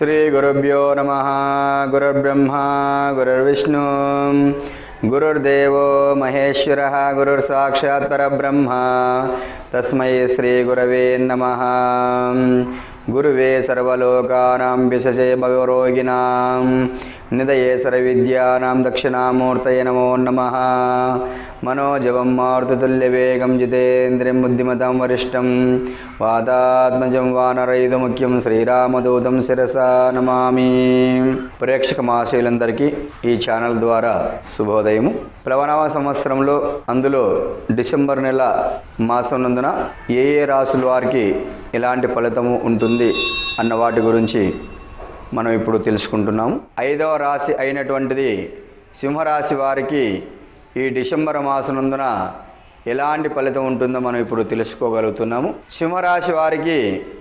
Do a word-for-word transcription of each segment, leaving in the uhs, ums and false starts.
श्री गुरुभ्यो नमः। गुरुर्ब्रह्मा गुरुर्विष्णु गुरुर्देवो महेश्वरः गुरुर्साक्षात् परब्रह्म तस्मै श्री गुरवे नमः। गुरुवे सर्वलोकानां विशजे भवरोगिणां निधये सर्वविद्यानां दक्षिणामूर्तये नमो नमः। मनोजवं मारुततुल्यवेगं जितेन्द्रियं बुद्धिमतां वरिष्ठं वातात्मजं वानरयुधमुख्यं శ్రీరామదూతం శిరసా నమామి। ప్రేక్షక మహాశయులందరికీ ఈ ఛానల్ ద్వారా శుభోదయము। ప్లవనవ సంవత్సరంలో అందులో డిసెంబర్ నెల మాసం నందున ఏ ఏ రాశుల వారికి ఎలాంటి ఫలితము ఉంటుంది అన్న వాటి గురించి మనం ఇప్పుడు తెలుసుకుంటున్నాము। ఐదవ రాశి అయినటువంటిది సింహరాశి వారికి ఈ డిసెంబర్ మాసనందున ఎలాంటి ఫలితం ఉంటుందో మనం ఇప్పుడు తెలుసుకోగలుగుతున్నాము। సింహరాశి వారికి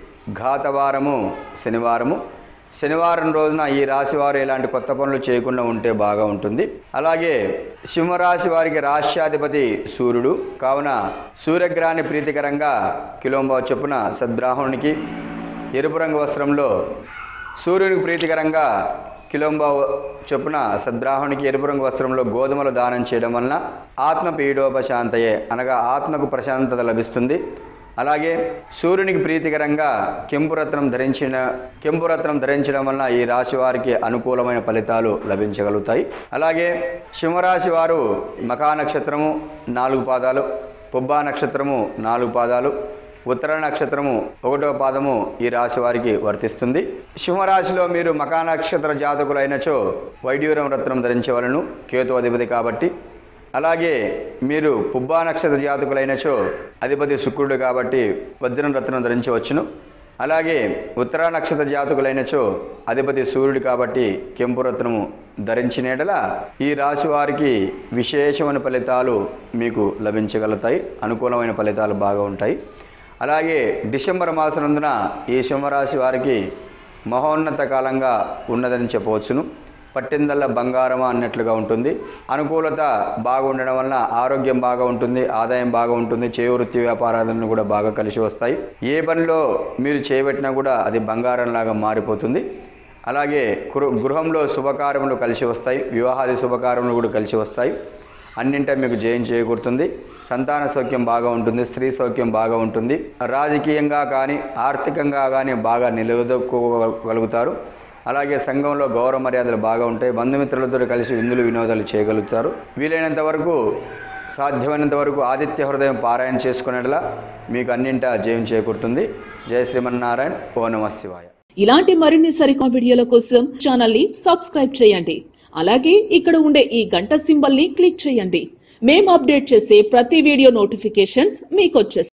ఘాతవారము శనివారము। శనివారం రోజున ఈ రాశి వారు ఎలాంటి కొత్త పనులు చేయకుండా ఉంటే బాగా ఉంటుంది। అలాగే సింహరాశి వారికి రాష్ట్రాధిపతి సూర్యుడు కావున సూర్యగ్రహాన్ని ప్రీతికరంగా కిలోంబా చొప్పున సద్బ్రాహ్మణునికి ఎరుపు రంగు వస్త్రంలో సూర్యునికి ప్రీతికరంగా కిలోంబా చొప్పున సద్బ్రాహ్మణునికి ఎరుపు రంగు వస్త్రంలో గోధుమలు దానం చేయడం వలన ఆత్మ పీడోపశాంతయే అనగా ఆత్మకు ప్రశాంతత లభిస్తుంది। అలాగే సూర్యునికి ప్రీతికరంగా కెంపురత్నం ధరించిన కెంపురత్నం ధరించడం వలన ఈ రాశి వారికి అనుకూలమైన ఫలితాలు లభించగలుగుతాయి। అలాగే సింహరాశి వారు మఖా నక్షత్రము నాలుగు పాదాలు, పుబ్బా నక్షత్రము నాలుగు పాదాలు, ఉత్తర నక్షత్రము ఒకటో పాదము ఈ రాశి వారికి వర్తిస్తుంది। సింహరాశిలో మీరు మఖా నక్షత్ర జాతకులైనచో వైడ్యూరం రత్నం ధరించవలను, కేతు అధిపతి కాబట్టి। అలాగే మీరు పుబ్బా నక్షత్ర జాతకులైనచో అధిపతి శుక్రుడు కాబట్టి వజ్రం రత్నం ధరించవచ్చును। అలాగే ఉత్తర నక్షత్ర జాతకులైనచో అధిపతి సూర్యుడు కాబట్టి కెంపు రత్నము ధరించినట్ల ఈ రాశి వారికి విశేషమైన ఫలితాలు మీకు లభించగలుగుతాయి, అనుకూలమైన ఫలితాలు బాగా ఉంటాయి। అలాగే డిసెంబర్ మాసనందున ఈ సింహరాశి వారికి మహోన్నత కాలంగా ఉన్నదని చెప్పవచ్చును। పట్టిందల్లా బంగారమా అన్నట్లుగా ఉంటుంది। అనుకూలత బాగుండడం వలన ఆరోగ్యం బాగా ఉంటుంది, ఆదాయం బాగా ఉంటుంది, చేయ వృత్తి వ్యాపారాలను కూడా బాగా కలిసి వస్తాయి। ఏ పనిలో మీరు చేయబెట్టినా కూడా అది బంగారంలాగా మారిపోతుంది। అలాగే గృహంలో శుభకార్యములు కలిసి వస్తాయి, వివాహాది శుభకార్యములు కూడా కలిసి వస్తాయి। అన్నింటా మీకు జయం చేకూరుతుంది। సంతాన సౌఖ్యం బాగా ఉంటుంది, స్త్రీ సౌఖ్యం బాగా ఉంటుంది। రాజకీయంగా కానీ ఆర్థికంగా కానీ బాగా నిలదొక్కగలుగుతారు। అలాగే సంఘంలో గౌరవ మర్యాదలు బాగా ఉంటాయి। బంధుమిత్రులతో కలిసి విందులు వినోదాలు చేయగలుగుతారు। వీలైనంత వరకు సాధ్యమైనంత వరకు ఆదిత్య హృదయం పారాయణ చేసుకునేలా మీకు అన్నింటా జయం చేకూరుతుంది। జయ శ్రీమన్నారాయణ, ఓ నమః శివాయ। ఇలాంటి మరిన్ని సరికొత్త వీడియోల కోసం ఛానల్ ని సబ్స్క్రైబ్ చేయండి। అలాగే ఇక్కడ ఉండే ఈ గంట సింబల్ ని క్లిక్ చేయండి। మేము అప్డేట్ చేసే ప్రతి వీడియో నోటిఫికేషన్స్ మీకు వచ్చేస్తాయి।